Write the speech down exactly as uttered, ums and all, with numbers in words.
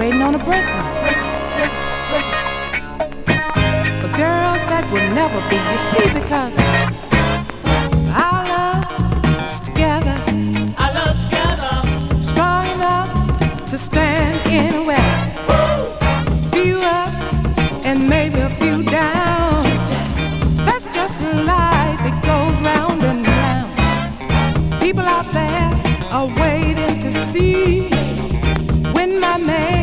waiting on a breakup. But girls, that would never be, you see, because our love is together. Our love's together. Strong enough to stand anywhere. Few ups and maybe a few downs. That's just life, it goes round and round. People out there are waiting to see when my man